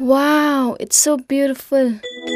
Wow, it's so beautiful.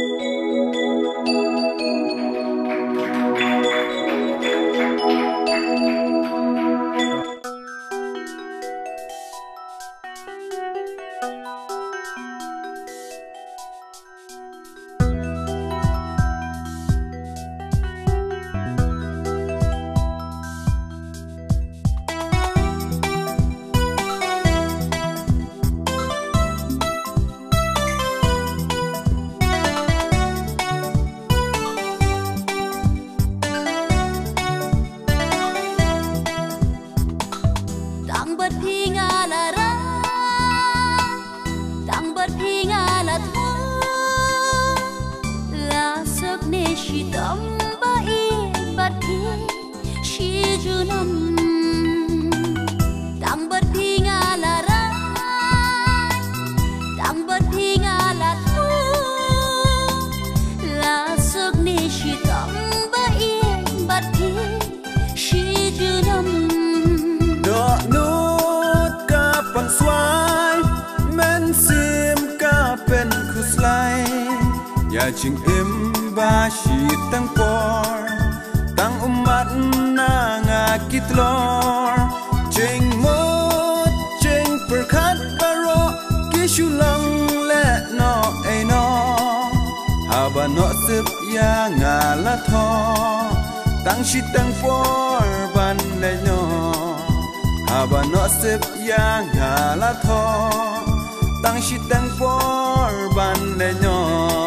Ching im ba shi tang por tang umat na nga kitlor ching mot ching perkhat baro kishulang le no e no haba no sip ya nga la tho tang shi tang por ban le no haba no sip ya nga la tho tang shi tang por ban le no.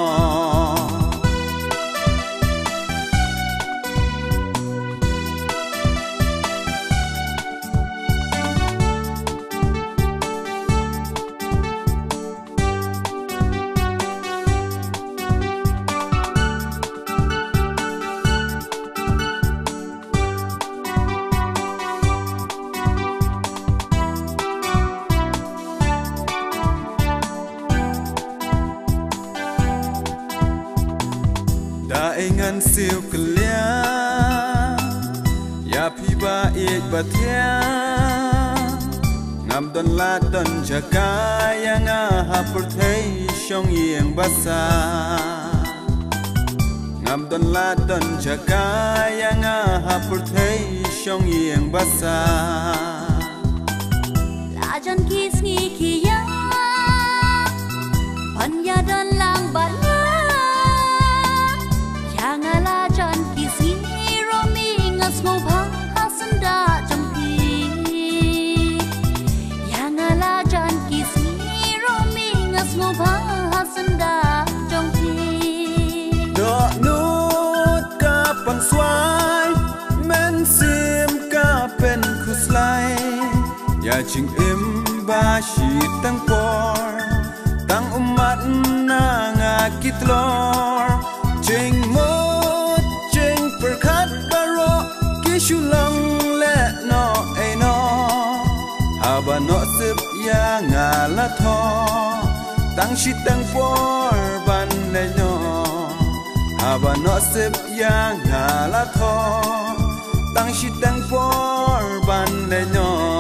Ngan siêu klia ya phi ba ik ba thia ngam don la don jaka ya nga ha por thei shong yeng ba sa ngam don la don jaka ya nga ha por thei shong yeng ba sa la jan kis ngi ki ya pan ya don lang ba Ngô phá hasan da jampi yang ala jan kisi romi ngas ngô phá hasan da jampi do nut ka pan swai men sim ka pen khuslai ya ching im ba shi tang por tang umat na nga kitlor ching mot ching perkhat shulang le no e no haba no sip ya nga la tho tang shi tang por ban le no haba no sip ya nga la tho tang shi tang por ban le no